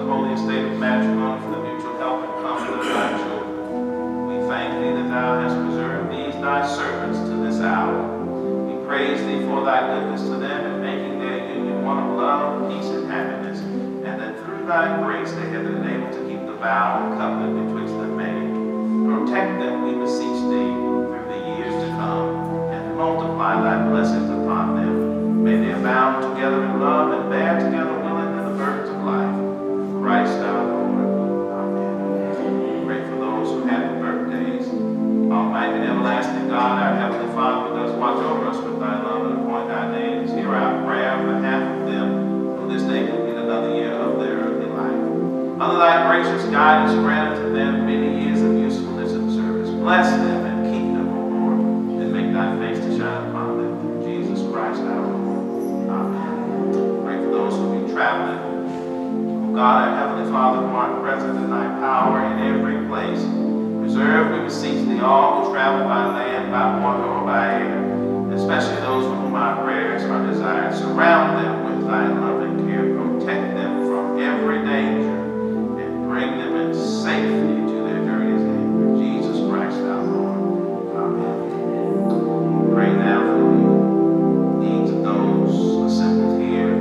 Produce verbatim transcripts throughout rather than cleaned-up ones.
the holy estate of matrimony for the mutual help and comfort of thy children. We thank thee that thou hast preserved these thy servants to this hour. We praise thee for thy goodness to them in making their union one of love, peace, and happiness, and that through thy grace they have been able to keep the vow and covenant betwixt them made. Protect them, we beseech thee, through the years to come, and multiply thy blessings upon them. May they abound together in love and bear together willingly the burdens of life. Christ our Lord. Amen. Pray for those who have birthdays. Almighty and everlasting God, our Heavenly Father, who does watch over us with thy love and appoint our names, hear our prayer on behalf of them, who this day complete another year of their earthly life. Under thy gracious guidance, grant unto them many years of usefulness and service. Bless them and keep them, O Lord, and make thy face to shine upon them. Through Jesus Christ our Lord. Amen. Pray for those who be traveling. O God, our Heavenly Father, who art present in thy power in every place, preserve, we beseech thee, all who travel by land, by water, or by air, especially those for whom our prayers are desired. Surround them with thy loving care. Protect them from every danger, and bring them in safety to their journey's end. Through Jesus Christ our Lord. Amen. Pray now for the needs of those assembled here.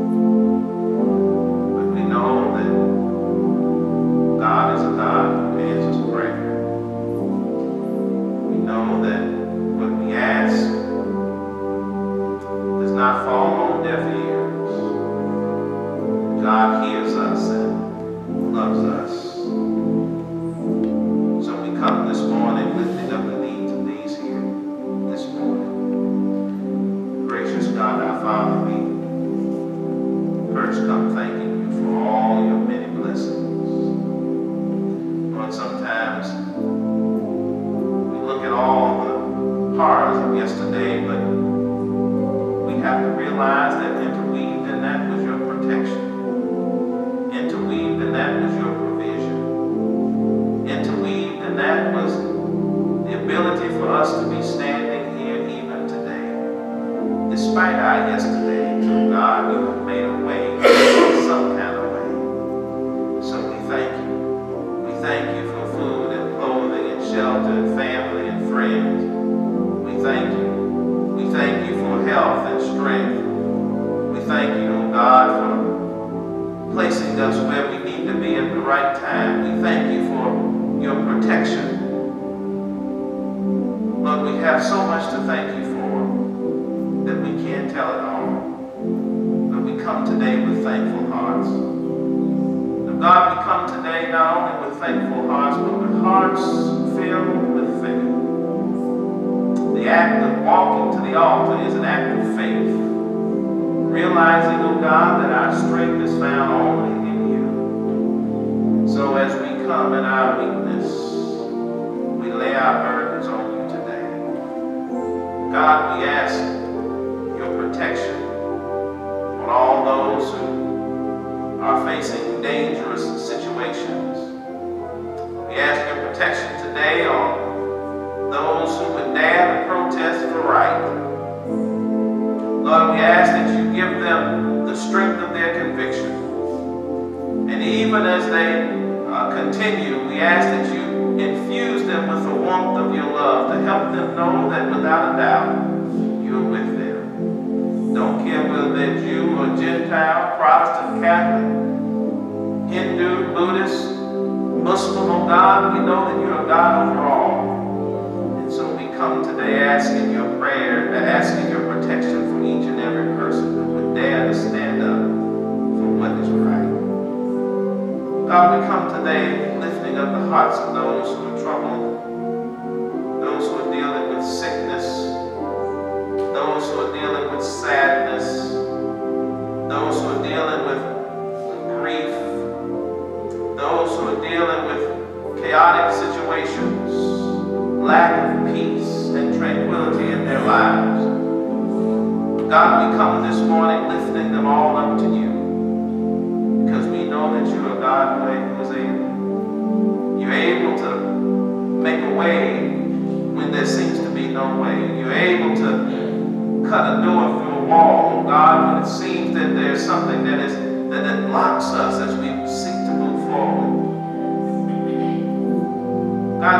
But we know that God is a God who answers prayer. We know that what we ask does not fall on deaf ears. God hears us and loves us. So we come this morning lifting up the needs of these here this morning. Gracious God, our Father, we first come thanking you for all your many blessings. Lord, sometimes we look at all the horrors of yesterday, but we have to realize that interweaved in that was your protection. Interweaved in that was your provision. Interweaved in that was the ability for us to be standing here even today. Despite our yesterday, to God, you have made a way, some kind of way. So we thank you. We thank you for food and clothing and shelter and family and friends. We thank you. We thank you for health and strength. We thank you, oh God, for placing us where we need to be at the right time. We thank you for your protection. Lord, we have so much to thank you for that we can't tell it all. But we come today with thankful hearts. And God, we come today not only with thankful hearts, but with hearts filled with faith. The act of walking to the altar is an act of faith. Realizing, oh God, that our strength is found only in you. So as we come in our weakness, we lay our burdens on you today. God, we ask your protection on all those who are facing dangerous situations. We ask your protection today on those who would dare to protest for right. Lord, we ask that you give them the strength of their conviction. And even as they uh, continue, we ask that you infuse them with the warmth of your love to help them know that without a doubt, you're with them. Don't care whether they're Jew or Gentile, Protestant, Catholic, Hindu, Buddhist, Muslim, oh God, we know that you're a God over all. And so we come today asking your prayer, asking your protection for each and every person who would dare to stand up for what is right. God, we come today lifting up the hearts of those who are troubled, those who are dealing with sickness, those who are dealing with sadness, those who are dealing with grief, those who are dealing with chaotic situations, lack of peace and tranquility in their lives. God, we come this morning lifting them all up to you because we know that you are God who is able. You're able to make a way when there seems to be no way. You're able to cut a door through a wall, oh God, when it seems that there's something that is that, that blocks us as we seek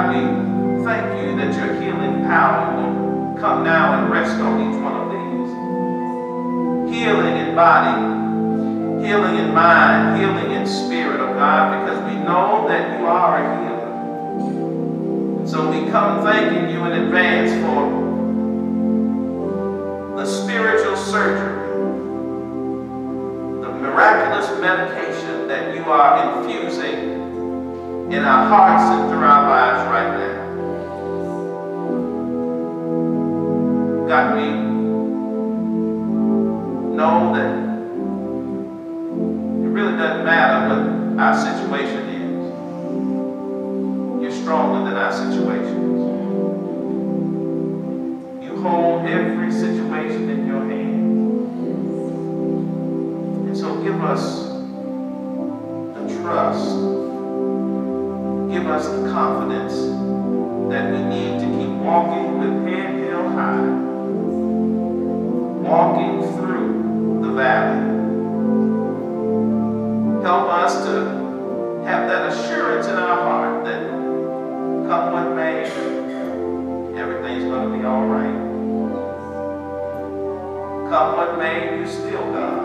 God, we thank you that your healing power will come now and rest on each one of these. Healing in body, healing in mind, healing in spirit, oh God, because we know that you are a healer. And so we come thanking you in advance for the spiritual surgery, the miraculous medication that you are infusing in our hearts and through our lives right now. God, we know that it really doesn't matter what our situation is. You're stronger than our situations. You hold every situation in your hands. And so give us the trust, give us the confidence that we need to keep walking with head held high, walking through the valley. Help us to have that assurance in our heart that come what may, everything's going to be all right. Come what may, you still God.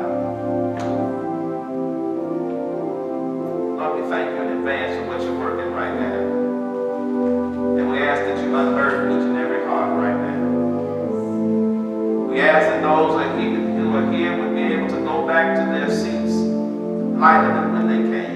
Lord, we thank you in advance for what you're working right now. And we ask that you unburden each and every heart right now. We ask that those who are here would be able to go back to their seats lighter than when they came.